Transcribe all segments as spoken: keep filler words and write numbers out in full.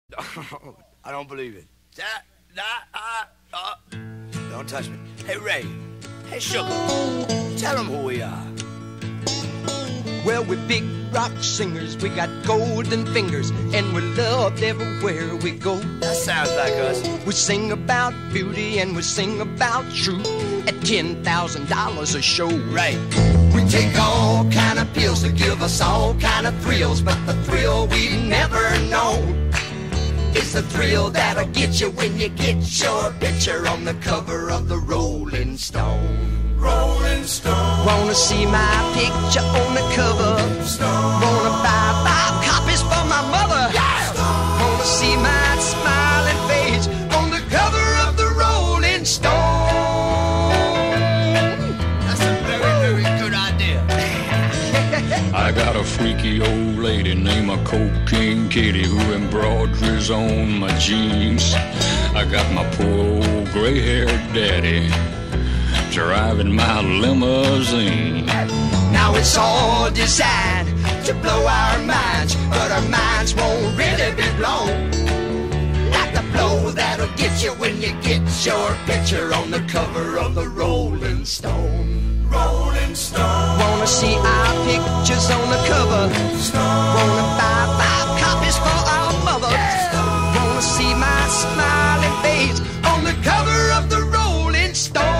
I don't believe it. That, that, uh, uh. Don't touch me. Hey, Ray. Hey, Sugar. Tell them who we are. Well, we're big rock singers. We got golden fingers, and we're loved everywhere we go. That sounds like us. We sing about beauty and we sing about truth at ten thousand dollars a show. Right. We take all kind of pills to give us all kind of thrills, but the thrill we've never known is the thrill that'll get you when you get your picture on the cover of the Rolling Stone. Rolling Stone. Wanna see my picture on the cover? Stone. Wanna buy five copies for my mother? Yeah. Stone. Wanna see my smiling face on the cover of the Rolling Stone? That's a very, very good idea. I got a freaky old lady named a Cocaine Kitty who embroiders on my jeans. I got my poor old gray-haired daddy driving my limousine. Now it's all designed to blow our minds, but our minds won't really be blown like the blow that'll get you when you get your picture on the cover of the Rolling Stone. Rolling Stone. Wanna see our pictures on the cover? Stone. Wanna buy five copies for our mother? Yeah. Wanna see my smiling face on the cover of the Rolling Stone?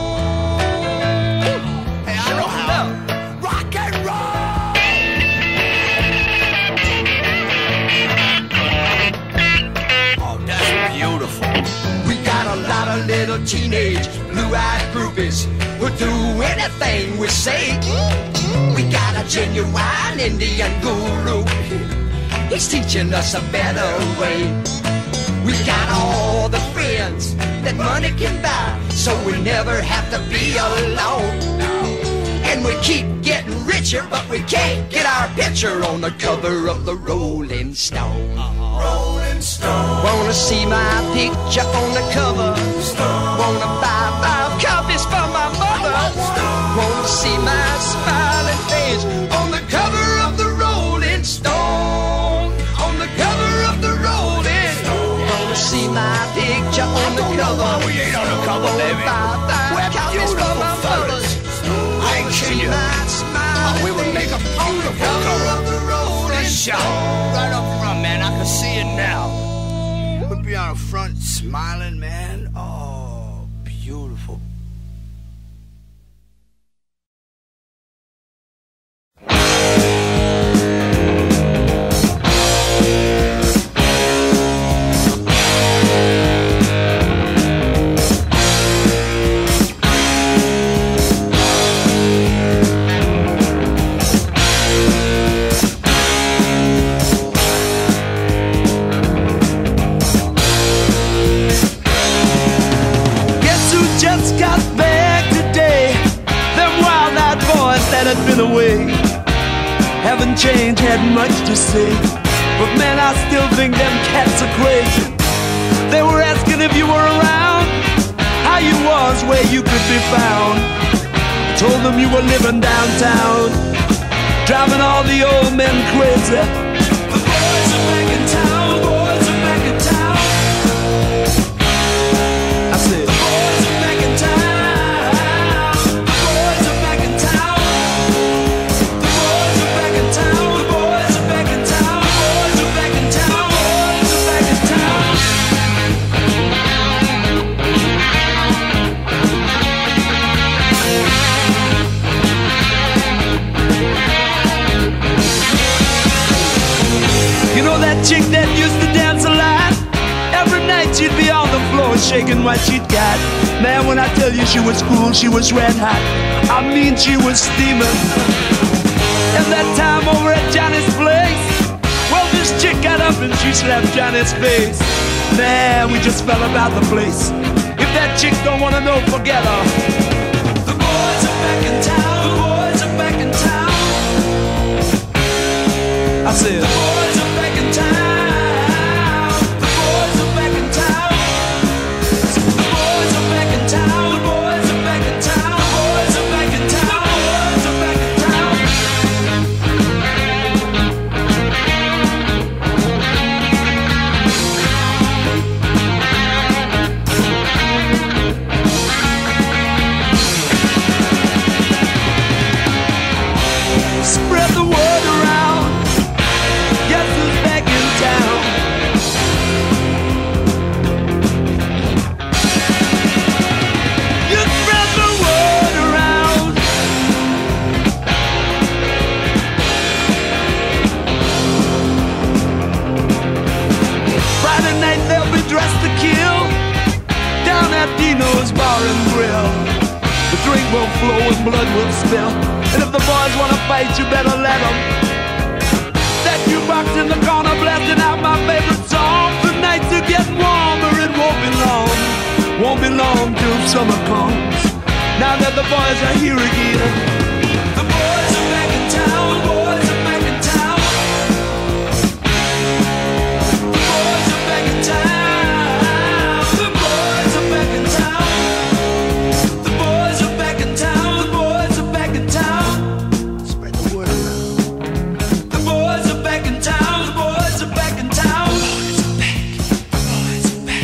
Little teenage blue-eyed groupies who'll do anything we say. We got a genuine Indian guru. He's teaching us a better way. We got all the friends that money can buy, so we never have to be alone. And we keep getting richer, but we can't get our picture on the cover of the Rolling Stone. Rolling Stone. Wanna see my picture on the cover? Stone. Wanna buy five copies for my mother? Stone. Wanna see my smiling face on the cover of the Rolling Stone? On the cover of the Rolling Stone. Wanna see my picture on the cover? We ain't on the cover, Wanna baby. buy five We're copies for my mother? I ain't kidding you. Oh, we would make a beautiful cover of the Rolling Stone. Right up front, man. I can see it now. We'd be on the front smiling, man. Oh, beautiful. Had been away, haven't changed, had much to say, but man, I still think them cats are crazy. They were asking if you were around, how you was, where you could be found. Told them you were living downtown, driving all the old men crazy. The boys are back in town, the boys are back in town. I said, the boys are back in town. That chick that used to dance a lot, every night she'd be on the floor shaking what she'd got. Man, when I tell you she was cool, she was red hot. I mean, she was steaming. And that time over at Johnny's place, well, this chick got up and she slapped Johnny's face. Man, we just fell about the place. If that chick don't wanna know, forget her. The boys are back in town, the boys are back in town. I said, the boys are back in town. The boys are back in town. The boys are back in town. The boys are back in town. The boys are back in town. The boys are back in town. will flow and blood will spill. And if the boys wanna fight, you better let them. That jukebox in the corner blasting out my favorite song. The nights are getting warmer, it won't be long. Won't be long till summer comes. Now that the boys are here again. The boys are back in town, the boys are back in town. The boys are back in town. The boys are back in town. The boys are back in town. The boys are back in town. Spread the word around. The boys are back in town. The boys are back in town. The boys are back.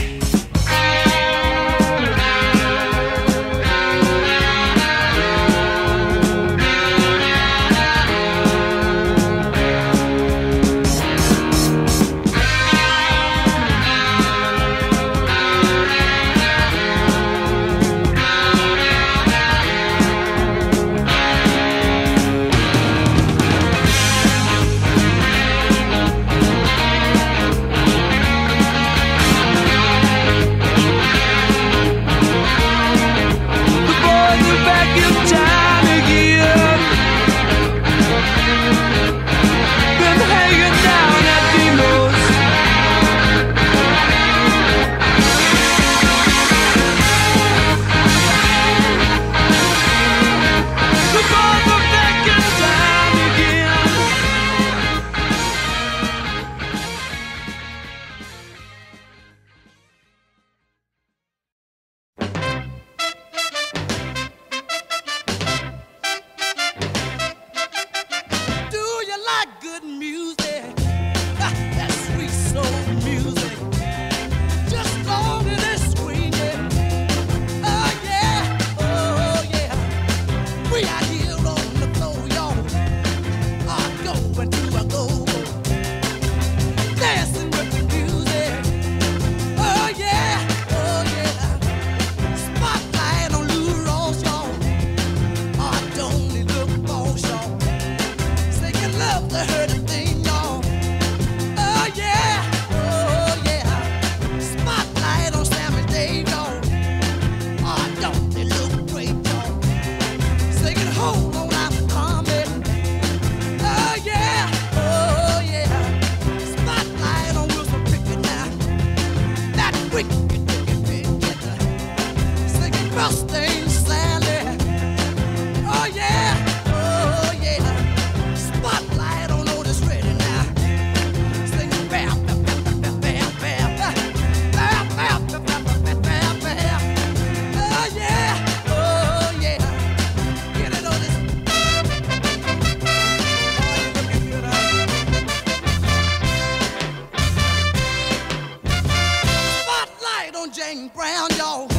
Jane Brown, y'all.